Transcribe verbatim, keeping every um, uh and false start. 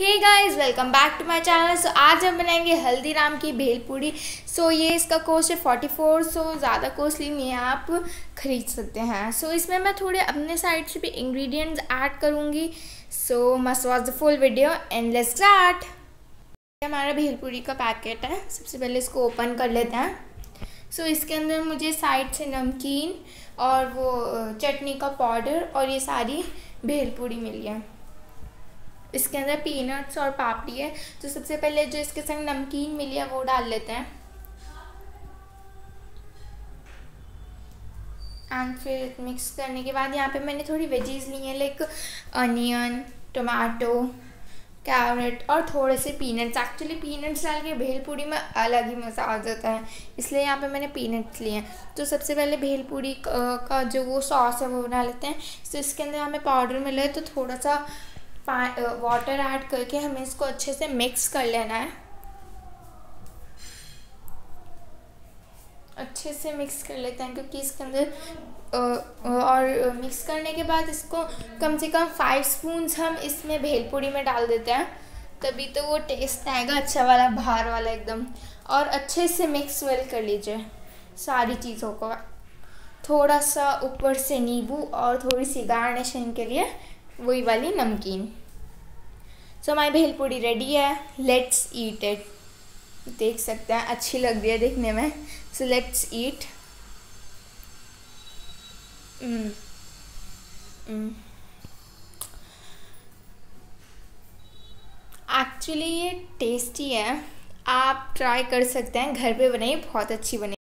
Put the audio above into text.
Hey guys, welcome back to my channel. So आज हम बनाएंगे हल्दीराम की भेलपूरी। सो so, ये इसका कॉस्ट है फोर्टी फोर। सो ज़्यादा कॉस्टली नहीं है, आप ख़रीद सकते हैं। सो so, इसमें मैं थोड़े अपने साइड से भी इंग्रेडिएंट्स ऐड करूँगी। So must watch the full video and let's start. हमारा भेलपूरी का पैकेट है। सबसे पहले इसको ओपन कर लेते हैं। सो so, इसके अंदर मुझे साइड से नमकीन और वो चटनी का पाउडर और ये सारी भेलपूरी मिली है। इसके अंदर पीनट्स और पापड़ी है। तो सबसे पहले जो इसके संग नमकीन मिली है वो डाल लेते हैं एंड फिर मिक्स करने के बाद यहाँ पे मैंने थोड़ी वेजीज ली हैं, लाइक अनियन, टमाटो, कैरेट और थोड़े से पीनट्स। एक्चुअली पीनट्स डाल के भेलपूरी में अलग ही मज़ा आ जाता है, इसलिए यहाँ पे मैंने पीनट्स लिए हैं। तो सबसे पहले भेलपूरी का जो वो सॉस है वो बना लेते हैं। तो इसके अंदर हमें पाउडर मिला है, तो थोड़ा सा वाटर ऐड करके हमें इसको अच्छे से मिक्स कर लेना है। अच्छे से मिक्स कर लेते हैं क्योंकि इसके अंदर और मिक्स करने के बाद इसको कम से कम फाइव स्पून्स हम इसमें भेलपूरी में डाल देते हैं, तभी तो वो टेस्ट आएगा अच्छा वाला, बाहर वाला एकदम। और अच्छे से मिक्स वेल कर लीजिए सारी चीज़ों को। थोड़ा सा ऊपर से नींबू और थोड़ी सी गार्निशिंग के लिए वही वाली नमकीन। सो हमारी भेलपूरी रेडी है, लेट्स ईट इट। देख सकते हैं अच्छी लग रही है देखने में। So let's eat. एक्चुअली ये टेस्टी है, आप ट्राई कर सकते हैं, घर पे बनाइए, बहुत अच्छी बनी।